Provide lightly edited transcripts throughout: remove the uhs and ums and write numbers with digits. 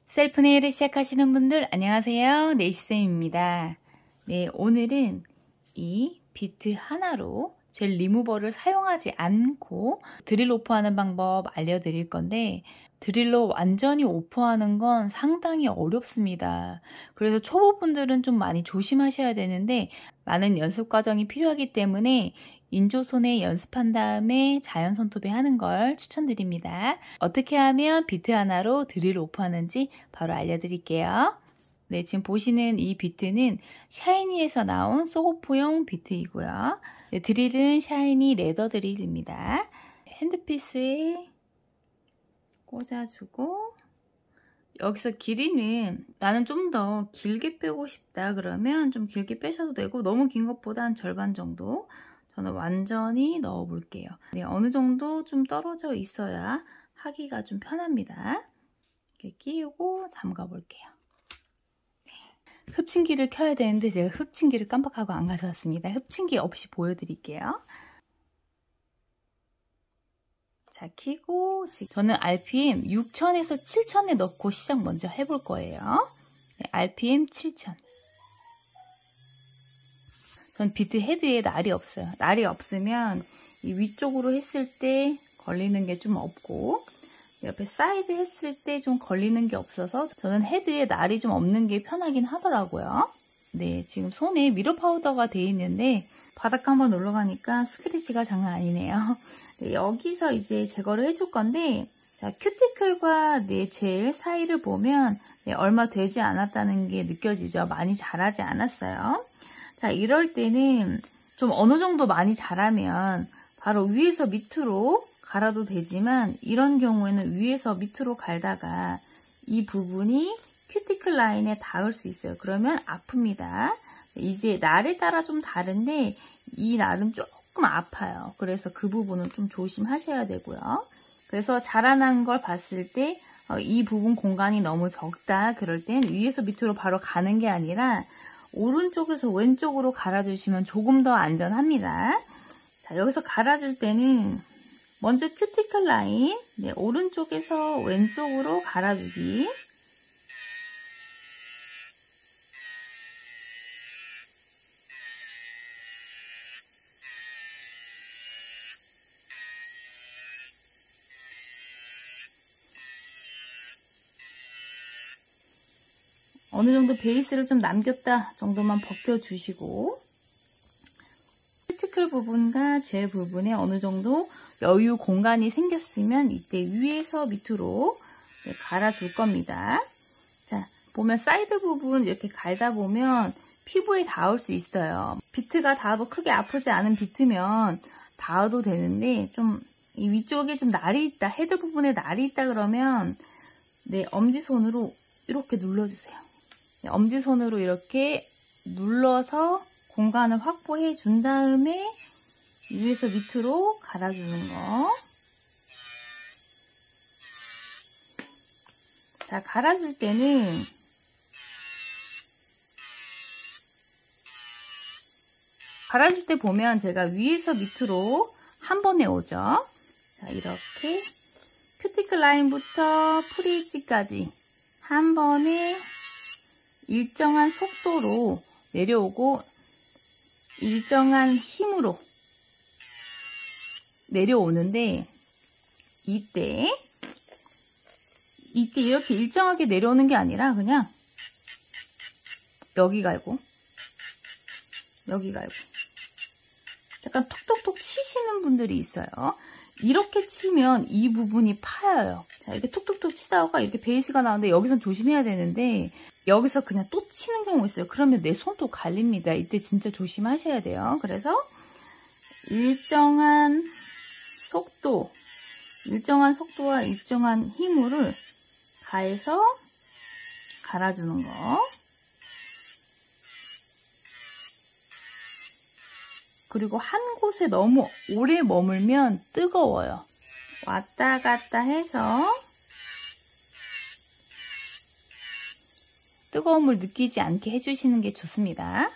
셀프 네일을 시작하시는 분들 안녕하세요. 네이시쌤입니다. 네, 오늘은 이 비트 하나로 젤 리무버를 사용하지 않고 드릴 오프하는 방법 알려드릴 건데, 드릴로 완전히 오프하는 건 상당히 어렵습니다. 그래서 초보분들은 좀 많이 조심하셔야 되는데, 많은 연습 과정이 필요하기 때문에 인조손에 연습한 다음에 자연 손톱에 하는 걸 추천드립니다. 어떻게 하면 비트 하나로 드릴 오프하는지 바로 알려드릴게요. 네, 지금 보시는 이 비트는 샤이니에서 나온 소고프용 비트이고요. 네, 드릴은 샤이니 레더 드릴입니다. 핸드피스에 꽂아주고, 여기서 길이는 나는 좀 더 길게 빼고 싶다 그러면 좀 길게 빼셔도 되고, 너무 긴 것보다 한 절반 정도 저는 완전히 넣어 볼게요. 네, 어느 정도 좀 떨어져 있어야 하기가 좀 편합니다. 이렇게 끼우고 잠가 볼게요. 네. 흡침기를 켜야 되는데 제가 흡침기를 깜빡하고 안 가져왔습니다. 흡침기 없이 보여드릴게요. 자, 켜고 저는 RPM 6000에서 7000에 넣고 시작 먼저 해볼 거예요. 네, RPM 7000. 전 비트 헤드에 날이 없어요. 날이 없으면 이 위쪽으로 했을 때 걸리는 게 좀 없고, 옆에 사이드 했을 때 좀 걸리는 게 없어서 저는 헤드에 날이 좀 없는 게 편하긴 하더라고요. 네, 지금 손에 미러 파우더가 돼 있는데 바닥 한번 올라가니까 스크래치가 장난 아니네요. 네, 여기서 이제 제거를 해줄 건데, 자, 큐티클과 내 젤 사이를 보면 얼마 되지 않았다는 게 느껴지죠. 많이 자라지 않았어요. 자, 이럴 때는 좀 어느 정도 많이 자라면 바로 위에서 밑으로 갈아도 되지만, 이런 경우에는 위에서 밑으로 갈다가 이 부분이 큐티클 라인에 닿을 수 있어요. 그러면 아픕니다. 이제 날에 따라 좀 다른데 이 날은 조금 아파요. 그래서 그 부분은 좀 조심하셔야 되고요. 그래서 자라난 걸 봤을 때 이 부분 공간이 너무 적다 그럴 땐 위에서 밑으로 바로 가는 게 아니라 오른쪽에서 왼쪽으로 갈아주시면 조금 더 안전합니다. 자, 여기서 갈아줄 때는 먼저 큐티클 라인, 네, 오른쪽에서 왼쪽으로 갈아주기. 어느 정도 베이스를 좀 남겼다 정도만 벗겨주시고, 큐티클 부분과 젤 부분에 어느 정도 여유 공간이 생겼으면 이때 위에서 밑으로 갈아줄 겁니다. 자, 보면 사이드 부분 이렇게 갈다 보면 피부에 닿을 수 있어요. 비트가 닿아도 크게 아프지 않은 비트면 닿아도 되는데, 좀 이 위쪽에 좀 날이 있다, 헤드 부분에 날이 있다 그러면 네, 엄지손으로 이렇게 눌러주세요. 네, 엄지손으로 이렇게 눌러서 공간을 확보해 준 다음에 위에서 밑으로 갈아주는 거. 자, 갈아줄 때는 갈아줄 때 보면 제가 위에서 밑으로 한 번에 오죠. 자, 이렇게 큐티클 라인부터 프리지까지 한 번에 일정한 속도로 내려오고 일정한 힘으로 내려오는데, 이때 이렇게 일정하게 내려오는 게 아니라 그냥 여기 갈고 여기 갈고 약간 톡톡톡 치시는 분들이 있어요. 이렇게 치면 이 부분이 파여요. 자, 이렇게 톡톡톡 치다가 이렇게 베이스가 나오는데 여기선 조심해야 되는데, 여기서 그냥 또 치는 경우 있어요. 그러면 내 손도 갈립니다. 이때 진짜 조심하셔야 돼요. 그래서 일정한 속도와 일정한 힘을 가해서 갈아주는 거. 그리고 한 곳에 너무 오래 머물면 뜨거워요. 왔다 갔다 해서 뜨거움을 느끼지 않게 해주시는 게 좋습니다.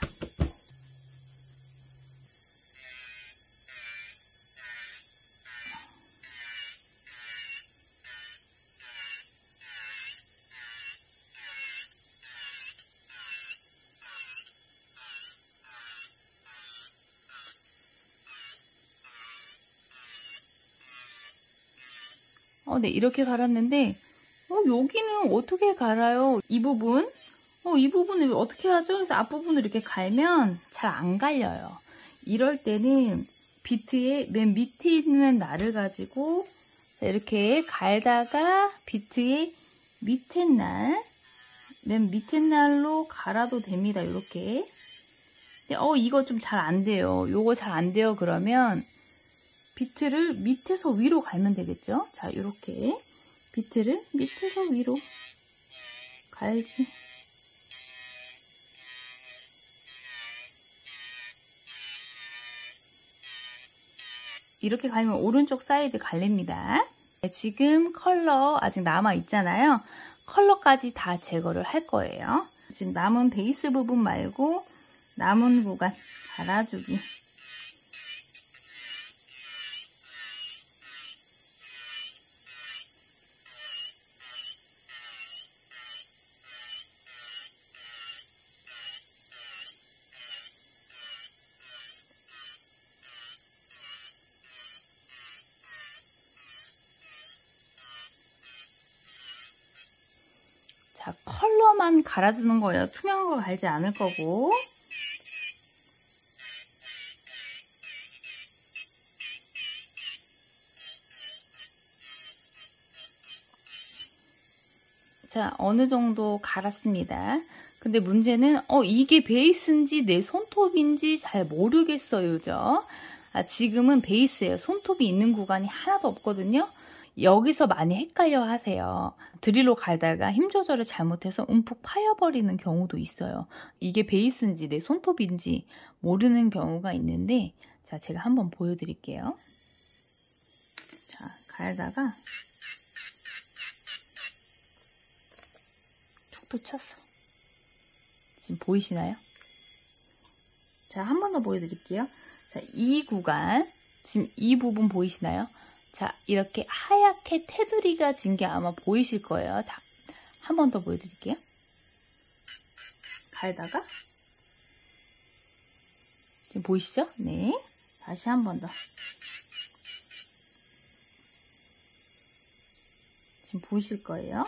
네, 이렇게 갈았는데, 여기는 어떻게 갈아요? 이 부분? 이 부분을 어떻게 하죠? 그래서 앞부분을 이렇게 갈면 잘 안 갈려요. 이럴 때는 비트의 맨 밑에 있는 날을 가지고 이렇게 갈다가 비트의 밑에 날, 맨 밑에 날로 갈아도 됩니다. 이렇게. 이거 좀 잘 안 돼요. 요거 잘 안 돼요. 그러면 비트를 밑에서 위로 갈면 되겠죠? 자, 이렇게 비트를 밑에서 위로 갈기. 이렇게 갈면 오른쪽 사이드 갈립니다. 지금 컬러 아직 남아 있잖아요. 컬러까지 다 제거를 할 거예요. 지금 남은 베이스 부분 말고 남은 구간 갈아주기. 자, 컬러만 갈아주는 거예요. 투명한 거 갈지 않을 거고. 자, 어느 정도 갈았습니다. 근데 문제는 이게 베이스인지 내 손톱인지 잘 모르겠어요. 죠? 지금은 베이스예요. 손톱이 있는 구간이 하나도 없거든요. 여기서 많이 헷갈려 하세요. 드릴로 갈다가 힘 조절을 잘못해서 움푹 파여버리는 경우도 있어요. 이게 베이스인지 내 손톱인지 모르는 경우가 있는데, 자, 제가 한번 보여드릴게요. 자, 갈다가 툭툭 쳤어. 지금 보이시나요? 자, 한 번 더 보여드릴게요. 자, 이 구간, 지금 이 부분 보이시나요? 자, 이렇게 하얗게 테두리가 진 게 아마 보이실 거예요. 자, 한 번 더 보여드릴게요. 갈다가 지금 보이시죠? 네. 다시 한 번 더. 지금 보이실 거예요.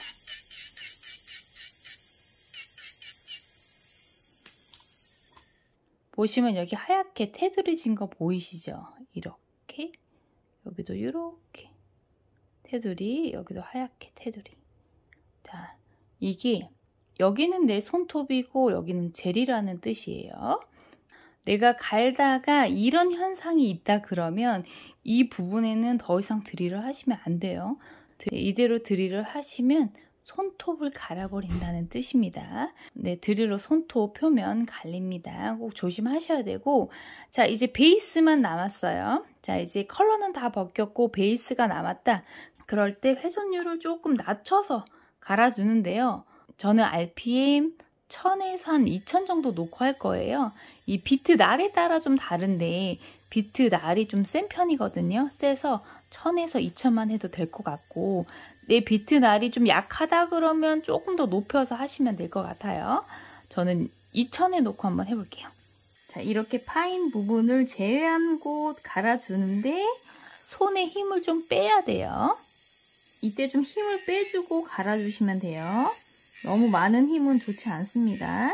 보시면 여기 하얗게 테두리 진 거 보이시죠? 이렇게. 여기도 이렇게 테두리, 여기도 하얗게 테두리. 자, 이게 여기는 내 손톱이고 여기는 젤이라는 뜻이에요. 내가 갈다가 이런 현상이 있다 그러면 이 부분에는 더 이상 드릴을 하시면 안 돼요. 이대로 드릴을 하시면 손톱을 갈아버린다는 뜻입니다. 네, 드릴로 손톱 표면 갈립니다. 꼭 조심하셔야 되고, 자, 이제 베이스만 남았어요. 자, 이제 컬러는 다 벗겼고 베이스가 남았다. 그럴 때 회전율을 조금 낮춰서 갈아주는데요. 저는 RPM 1000에서 한 2000 정도 놓고 할 거예요. 이 비트 날에 따라 좀 다른데 비트 날이 좀 센 편이거든요. 세서 1000에서 2000만 해도 될 것 같고, 내 비트 날이 좀 약하다 그러면 조금 더 높여서 하시면 될 것 같아요. 저는 2000에 놓고 한번 해볼게요. 자, 이렇게 파인 부분을 제외한 곳 갈아주는데 손에 힘을 좀 빼야 돼요. 이때 좀 힘을 빼주고 갈아주시면 돼요. 너무 많은 힘은 좋지 않습니다.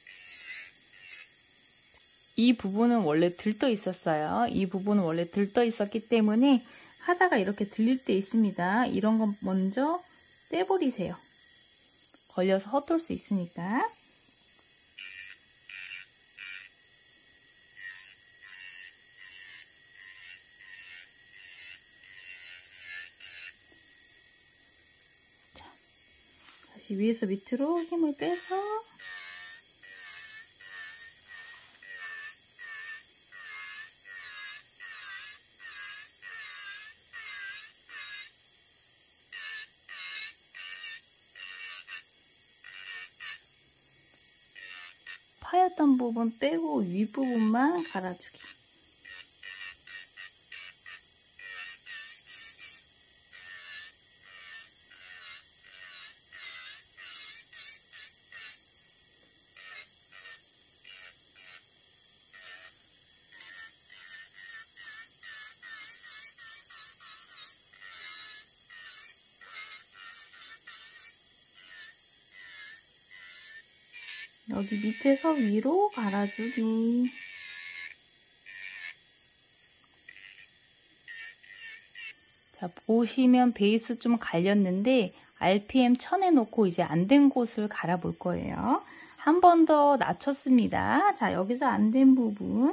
이 부분은 원래 들떠 있었어요. 이 부분은 원래 들떠 있었기 때문에 하다가 이렇게 들릴 때 있습니다. 이런 건 먼저 떼버리세요. 걸려서 헛돌 수 있으니까. 자, 다시 위에서 밑으로 힘을 빼서 파였던 부분 빼고 윗부분만 갈아주기. 여기 밑에서 위로 갈아주기. 자, 보시면 베이스 좀 갈렸는데 RPM 1000에 놓고 이제 안 된 곳을 갈아볼 거예요. 한 번 더 낮췄습니다. 자, 여기서 안 된 부분.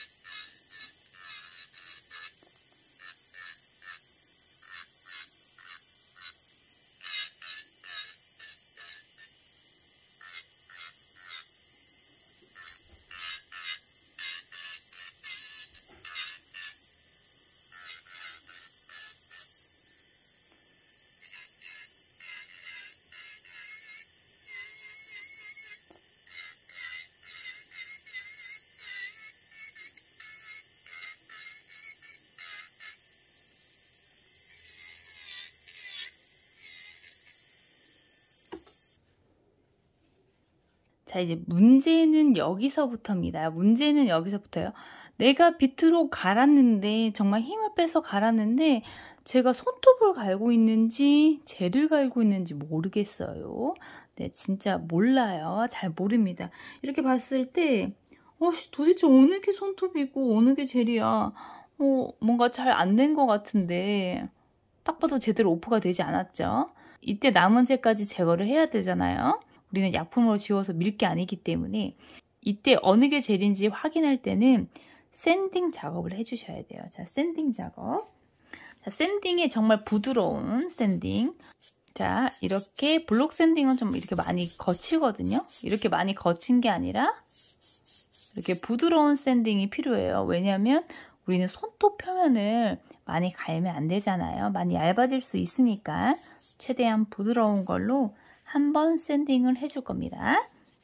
자, 이제 문제는 여기서부터입니다. 문제는 여기서부터요. 내가 비트로 갈았는데, 정말 힘을 빼서 갈았는데, 제가 손톱을 갈고 있는지, 젤을 갈고 있는지 모르겠어요. 네, 진짜 몰라요. 잘 모릅니다. 이렇게 봤을 때, 도대체 어느 게 손톱이고, 어느 게 젤이야. 뭔가 잘 안 된 것 같은데, 딱 봐도 제대로 오프가 되지 않았죠. 이때 남은 젤까지 제거를 해야 되잖아요. 우리는 약품으로 지워서 밀 게 아니기 때문에 이때 어느 게 젤인지 확인할 때는 샌딩 작업을 해주셔야 돼요. 자, 샌딩 작업. 자, 샌딩이 정말 부드러운 샌딩. 자, 이렇게 블록 샌딩은 좀 이렇게 많이 거치거든요. 이렇게 많이 거친 게 아니라 이렇게 부드러운 샌딩이 필요해요. 왜냐하면 우리는 손톱 표면을 많이 갈면 안 되잖아요. 많이 얇아질 수 있으니까 최대한 부드러운 걸로 한번 샌딩을 해줄 겁니다.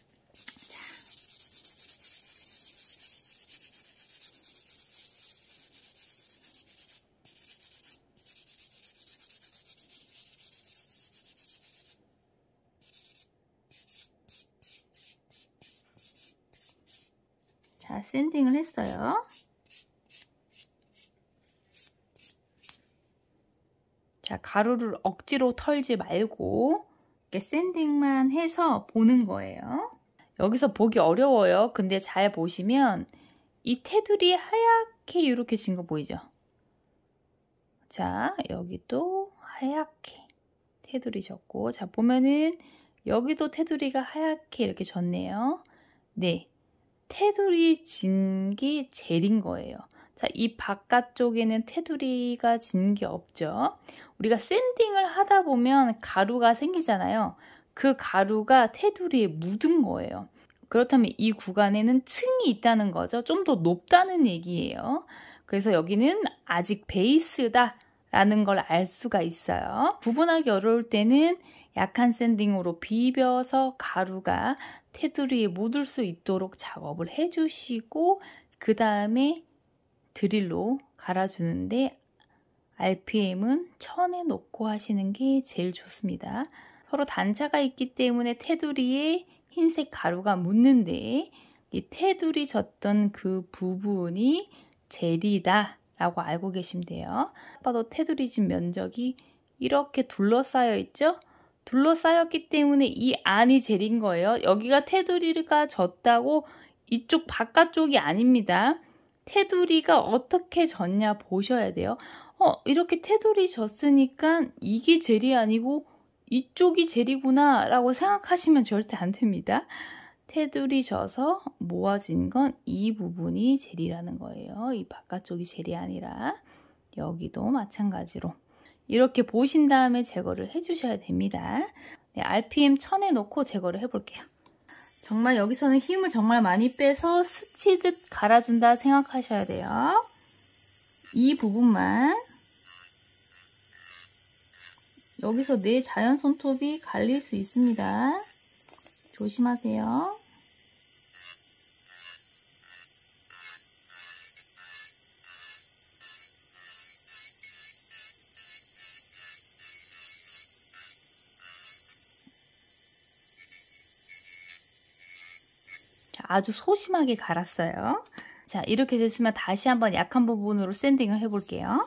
자, 샌딩을 했어요. 자, 가루를 억지로 털지 말고 이렇게 샌딩만 해서 보는 거예요. 여기서 보기 어려워요. 근데 잘 보시면 이 테두리 하얗게 이렇게 진 거 보이죠? 자, 여기도 하얗게 테두리 졌고, 자, 보면은 여기도 테두리가 하얗게 이렇게 졌네요. 네, 테두리 진 게 젤인 거예요. 자, 이 바깥쪽에는 테두리가 진 게 없죠. 우리가 샌딩을 하다 보면 가루가 생기잖아요. 그 가루가 테두리에 묻은 거예요. 그렇다면 이 구간에는 층이 있다는 거죠. 좀 더 높다는 얘기예요. 그래서 여기는 아직 베이스다 라는 걸 알 수가 있어요. 구분하기 어려울 때는 약한 샌딩으로 비벼서 가루가 테두리에 묻을 수 있도록 작업을 해주시고 그 다음에 드릴로 갈아주는데 RPM은 1000에 놓고 하시는 게 제일 좋습니다. 서로 단차가 있기 때문에 테두리에 흰색 가루가 묻는데 이 테두리 졌던 그 부분이 젤이다 라고 알고 계시면 돼요. 봐도 테두리 진 면적이 이렇게 둘러싸여 있죠? 둘러싸였기 때문에 이 안이 젤인 거예요. 여기가 테두리가 졌다고 이쪽 바깥쪽이 아닙니다. 테두리가 어떻게 졌냐 보셔야 돼요. 이렇게 테두리 졌으니까 이게 젤이 아니고 이쪽이 젤이구나 라고 생각하시면 절대 안 됩니다. 테두리 져서 모아진 건 이 부분이 젤이라는 거예요. 이 바깥쪽이 젤이 아니라 여기도 마찬가지로 이렇게 보신 다음에 제거를 해주셔야 됩니다. 네, RPM 1000에 놓고 제거를 해볼게요. 정말 여기서는 힘을 정말 많이 빼서 스치듯 갈아준다 생각하셔야 돼요. 이 부분만 여기서 내 자연 손톱이 갈릴 수 있습니다. 조심하세요. 자, 아주 소심하게 갈았어요. 자, 이렇게 됐으면 다시 한번 약한 부분으로 샌딩을 해볼게요.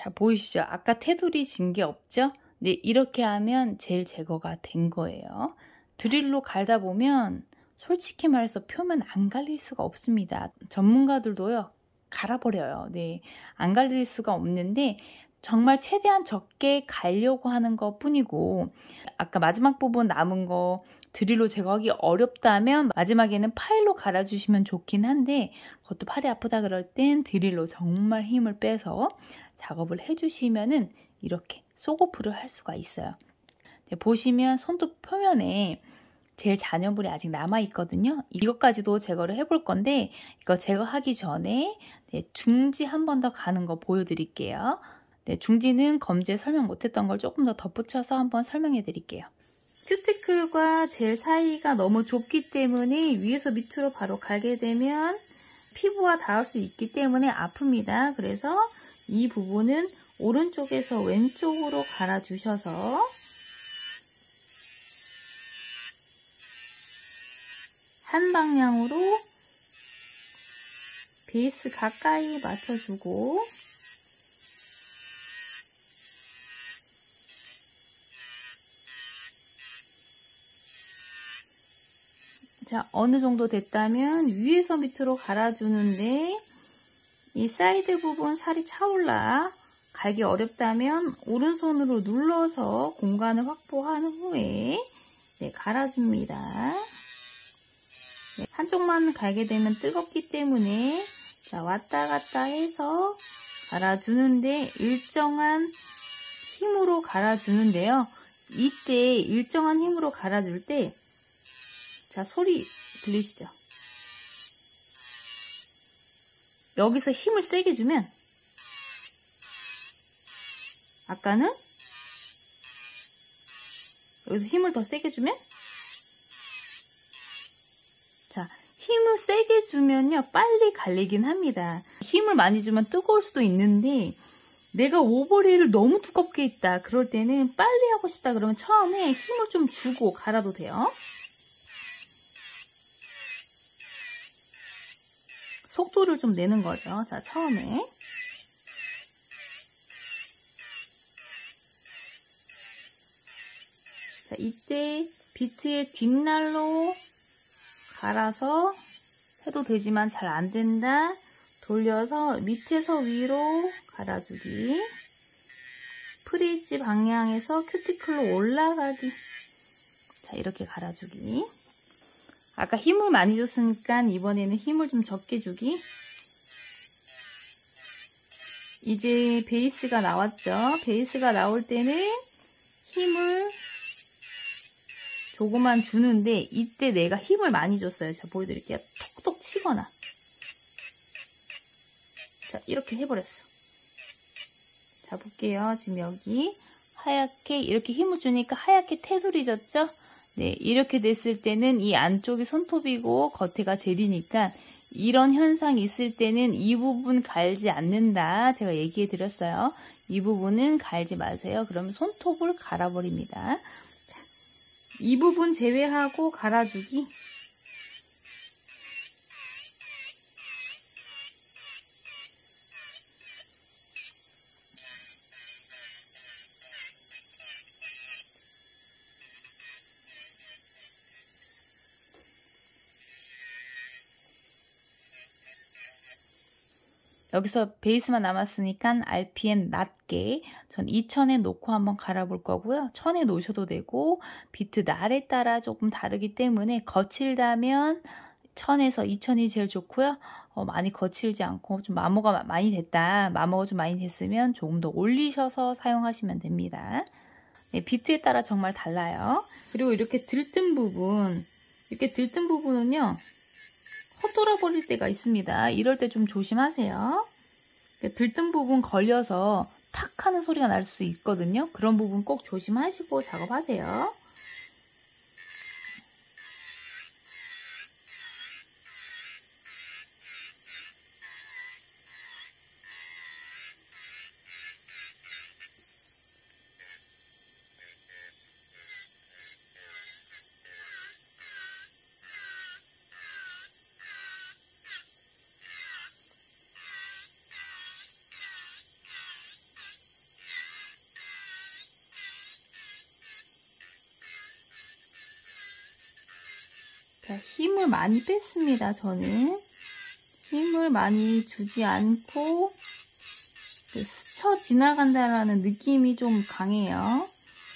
자, 보이시죠? 아까 테두리 진 게 없죠? 네, 이렇게 하면 젤 제거가 된 거예요. 드릴로 갈다 보면 솔직히 말해서 표면 안 갈릴 수가 없습니다. 전문가들도요, 갈아버려요. 네, 안 갈릴 수가 없는데 정말 최대한 적게 갈려고 하는 것 뿐이고, 아까 마지막 부분 남은 거 드릴로 제거하기 어렵다면 마지막에는 파일로 갈아주시면 좋긴 한데, 그것도 팔이 아프다 그럴 땐 드릴로 정말 힘을 빼서 작업을 해주시면은 이렇게 속오프를 할 수가 있어요. 보시면 손톱 표면에 젤 잔여물이 아직 남아 있거든요. 이것까지도 제거를 해볼 건데, 이거 제거하기 전에 중지 한 번 더 가는 거 보여드릴게요. 네, 중지는 검지에 설명 못했던 걸 조금 더 덧붙여서 한번 설명해 드릴게요. 큐티클과 젤 사이가 너무 좁기 때문에 위에서 밑으로 바로 갈게 되면 피부와 닿을 수 있기 때문에 아픕니다. 그래서 이 부분은 오른쪽에서 왼쪽으로 갈아주셔서 한 방향으로 베이스 가까이 맞춰주고, 자, 어느 정도 됐다면 위에서 밑으로 갈아주는데 이 사이드 부분 살이 차올라 갈기 어렵다면 오른손으로 눌러서 공간을 확보한 후에 갈아줍니다. 네, 한쪽만 갈게 되면 뜨겁기 때문에 자, 왔다 갔다 해서 갈아주는데 일정한 힘으로 갈아주는데요. 이때 일정한 힘으로 갈아줄 때 자, 소리 들리시죠? 여기서 힘을 세게 주면, 아까는 여기서 힘을 더 세게 주면, 자, 힘을 세게 주면요 빨리 갈리긴 합니다. 힘을 많이 주면 뜨거울 수도 있는데 내가 오버릴을 너무 두껍게 했다 그럴 때는 빨리 하고 싶다 그러면 처음에 힘을 좀 주고 갈아도 돼요. 속도를 좀 내는 거죠. 자, 처음에 자, 이때 비트의 뒷날로 갈아서 해도 되지만 잘 안 된다. 돌려서 밑에서 위로 갈아주기. 프리지 방향에서 큐티클로 올라가기. 자, 이렇게 갈아주기. 아까 힘을 많이 줬으니까 이번에는 힘을 좀 적게 주기. 이제 베이스가 나왔죠. 베이스가 나올 때는 힘을 조금만 주는데 이때 내가 힘을 많이 줬어요. 자, 보여드릴게요. 톡톡 치거나. 자, 이렇게 해버렸어. 자, 볼게요. 지금 여기 하얗게 이렇게 힘을 주니까 하얗게 테두리 졌죠? 네, 이렇게 됐을 때는 이 안쪽이 손톱이고 겉에가 젤이니까 이런 현상이 있을 때는 이 부분 갈지 않는다. 제가 얘기해 드렸어요. 이 부분은 갈지 마세요. 그러면 손톱을 갈아버립니다. 자, 이 부분 제외하고 갈아주기. 여기서 베이스만 남았으니까 RPM 낮게 전 2000에 놓고 한번 갈아볼 거고요. 1000에 놓으셔도 되고 비트 날에 따라 조금 다르기 때문에 거칠다면 1000에서 2000이 제일 좋고요. 많이 거칠지 않고 좀 마모가 많이 됐다. 마모가 좀 많이 됐으면 조금 더 올리셔서 사용하시면 됩니다. 네, 비트에 따라 정말 달라요. 그리고 이렇게 들뜬 부분, 이렇게 들뜬 부분은요. 헛돌아 버릴 때가 있습니다. 이럴 때 좀 조심하세요. 들뜬 부분 걸려서 탁 하는 소리가 날 수 있거든요. 그런 부분 꼭 조심하시고 작업하세요. 자, 힘을 많이 뺐습니다. 저는 힘을 많이 주지 않고 스쳐 지나간다라는 느낌이 좀 강해요.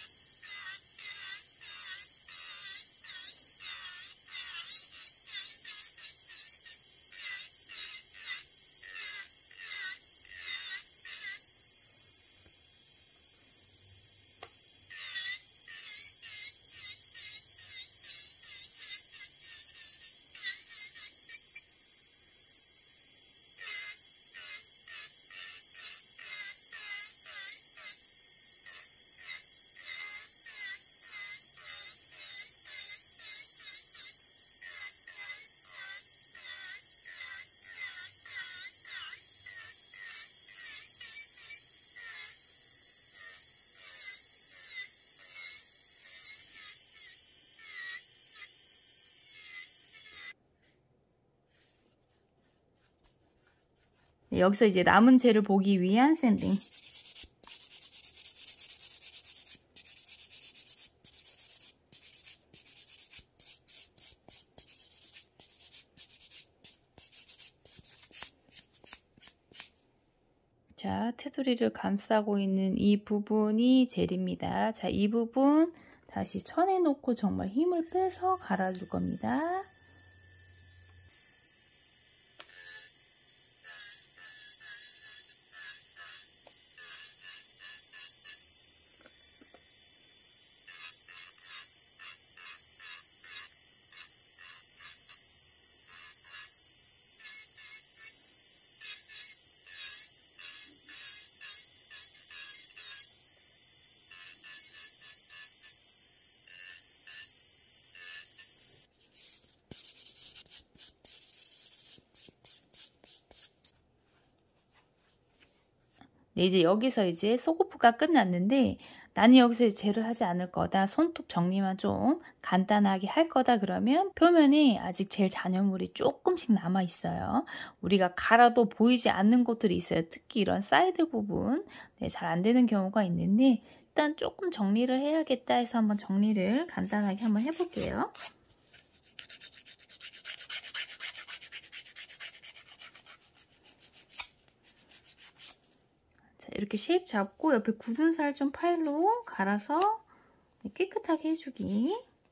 네, 여기서 이제 남은 재를 보기 위한 샌딩. 자, 테두리를 감싸고 있는 이 부분이 젤입니다. 자, 이 부분 다시 천에 놓고 정말 힘을 빼서 갈아줄 겁니다. 네, 이제 여기서 이제 속오프가 끝났는데 나는 여기서 젤을 하지 않을 거다. 손톱 정리만 좀 간단하게 할 거다. 그러면 표면에 아직 젤 잔여물이 조금씩 남아 있어요. 우리가 갈아도 보이지 않는 곳들이 있어요. 특히 이런 사이드 부분 네, 잘 안 되는 경우가 있는데 일단 조금 정리를 해야겠다 해서 한번 정리를 간단하게 한번 해볼게요. 이렇게 쉐입 잡고 옆에 굳은 살 좀 파일로 갈아서 깨끗하게 해주기.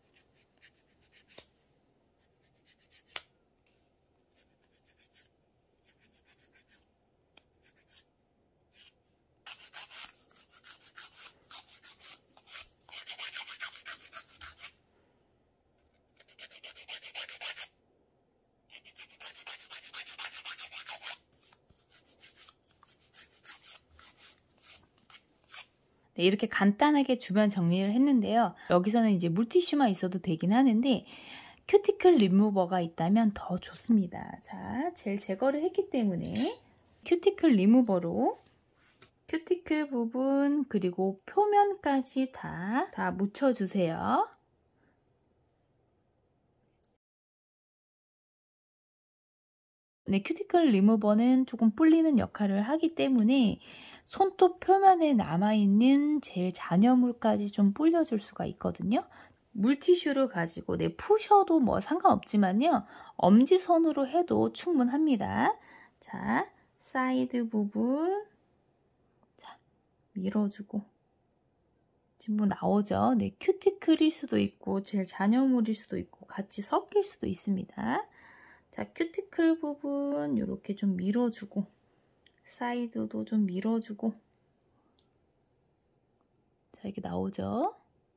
네, 이렇게 간단하게 주변 정리를 했는데요. 여기서는 이제 물티슈만 있어도 되긴 하는데 큐티클 리무버가 있다면 더 좋습니다. 자, 젤 제거를 했기 때문에 큐티클 리무버로 큐티클 부분 그리고 표면까지 다 묻혀주세요. 네, 큐티클 리무버는 조금 불리는 역할을 하기 때문에 손톱 표면에 남아있는 젤 잔여물까지 좀 불려줄 수가 있거든요. 물티슈를 가지고 푸셔도 뭐 상관없지만요. 엄지손으로 해도 충분합니다. 자, 사이드 부분 자, 밀어주고 지금 뭐 나오죠? 네, 큐티클일 수도 있고 젤 잔여물일 수도 있고 같이 섞일 수도 있습니다. 자, 큐티클 부분 이렇게 좀 밀어주고 사이드도 좀 밀어주고 자, 이렇게 나오죠?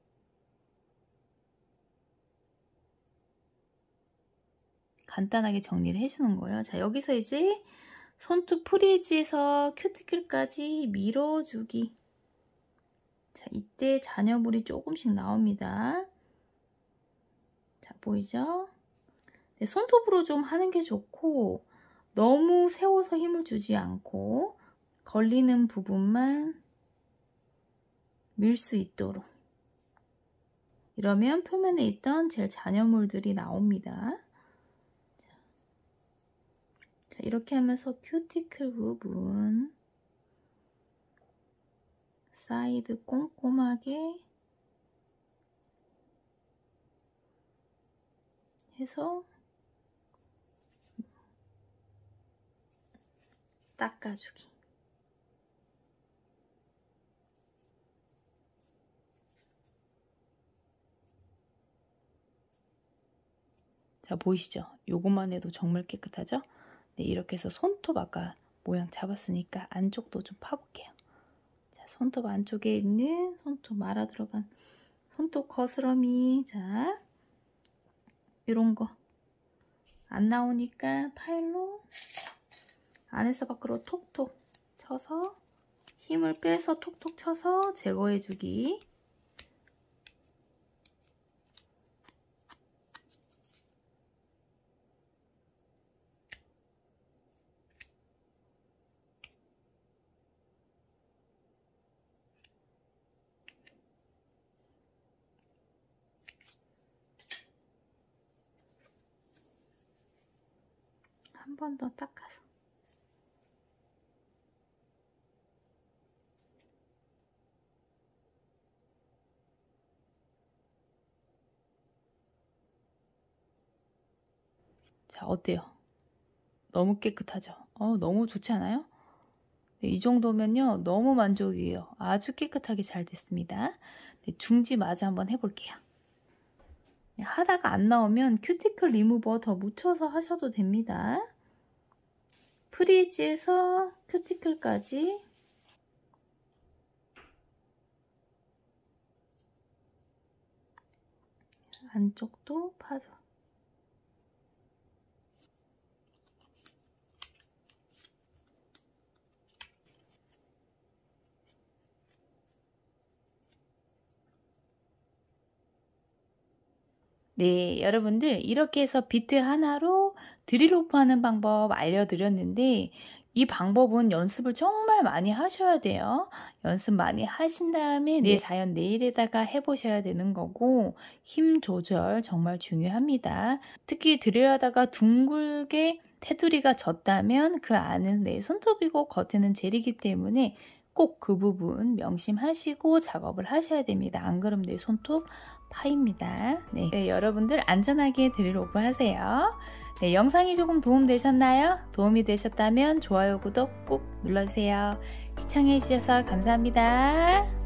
간단하게 정리를 해주는 거예요. 자, 여기서 이제 손톱 프리지에서 큐티클까지 밀어주기. 자, 이때 잔여물이 조금씩 나옵니다. 자, 보이죠? 네, 손톱으로 좀 하는 게 좋고 너무 세워서 힘을 주지 않고 걸리는 부분만 밀 수 있도록 이러면 표면에 있던 젤 잔여물들이 나옵니다. 자, 이렇게 하면서 큐티클 부분 사이드 꼼꼼하게 해서 닦아주기. 자, 보이시죠? 요것만 해도 정말 깨끗하죠? 네, 이렇게 해서 손톱 아까 모양 잡았으니까 안쪽도 좀 파볼게요. 자, 손톱 안쪽에 있는 손톱 말아 들어간 손톱 거스러미. 자, 이런 거 안 나오니까 파일로 안에서 밖으로 톡톡 쳐서 힘을 빼서 톡톡 쳐서 제거해주기. 한 번 더 닦아서. 자, 어때요? 너무 깨끗하죠? 너무 좋지 않아요? 네, 이 정도면요 너무 만족이에요. 아주 깨끗하게 잘 됐습니다. 네, 중지 마저 한번 해볼게요. 네, 하다가 안 나오면 큐티클 리무버 더 묻혀서 하셔도 됩니다. 프리즈에서 큐티클까지 안쪽도 파서. 네, 여러분들 이렇게 해서 비트 하나로 드릴 오프 하는 방법 알려드렸는데 이 방법은 연습을 정말 많이 하셔야 돼요. 연습 많이 하신 다음에 내 자연 네일에다가 해보셔야 되는 거고 힘 조절 정말 중요합니다. 특히 드릴하다가 둥글게 테두리가 졌다면 그 안은 내 손톱이고 겉에는 젤이기 때문에 꼭 그 부분 명심하시고 작업을 하셔야 됩니다. 안 그러면 내 손톱 파입니다. 네, 여러분들 안전하게 드릴 오프 하세요. 네, 영상이 조금 도움되셨나요? 도움이 되셨다면 좋아요, 구독 꼭 눌러주세요. 시청해주셔서 감사합니다.